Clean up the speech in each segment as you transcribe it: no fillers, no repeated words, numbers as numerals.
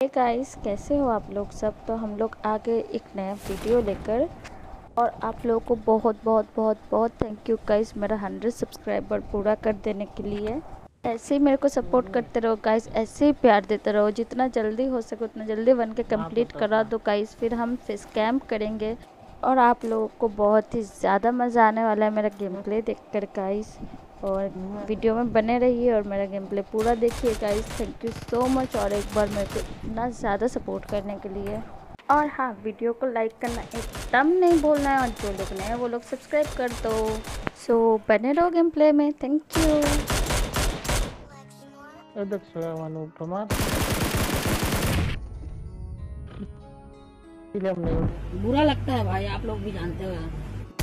Guys, कैसे हो आप लोग सब। तो हम लोग आ गए एक नया वीडियो लेकर और आप लोगों को बहुत बहुत बहुत बहुत थैंक यू गाइस, मेरा 100 सब्सक्राइबर पूरा कर देने के लिए। ऐसे ही मेरे को सपोर्ट करते रहो गाइस, ऐसे ही प्यार देते रहो। जितना जल्दी हो सके उतना जल्दी बन के कंप्लीट करा दो गाइस, फिर हम फेस कैम्प करेंगे और आप लोगों को बहुत ही ज़्यादा मज़ा आने वाला है मेरा गेम प्ले देख कर गाइस। और वीडियो में बने रहिए और मेरा गेम प्ले पूरा देखिए guys. Thank you so much और एक बार मेरे को इतना ज़्यादा सपोर्ट करने के लिए। और हाँ, वीडियो को लाइक करना एकदम नहीं भूलना है और जो लोग नए हैं वो लोग सब्सक्राइब कर दो। सो बने रहो गेम प्ले में। Thank you. बुरा लगता है भाई, आप लोग भी जानते हो यार।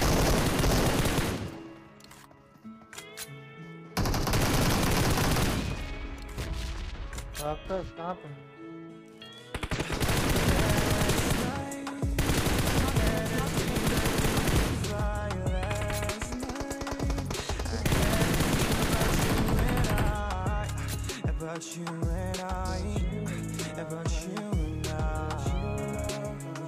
About you and I, about you and I.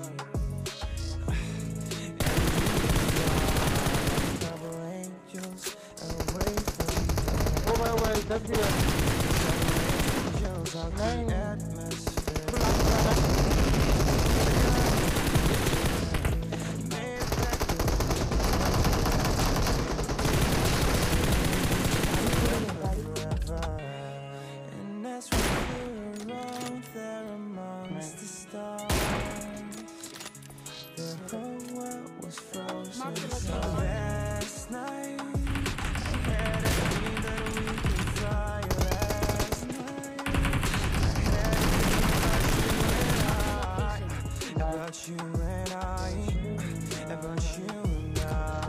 Double angels away from you. Angels out the atmosphere. And as we flew around there amongst the stars, the whole world was frozen. So last night I had a dream that we could fly. Last night I had a dream about you and I, about you and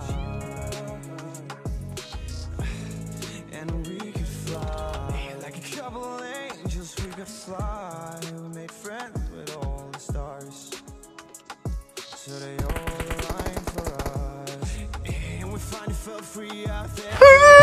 I, and we could fly like a couple of angels. We could fly. We made friends with all the stars, so they all aligned for us, and we finally felt free out there.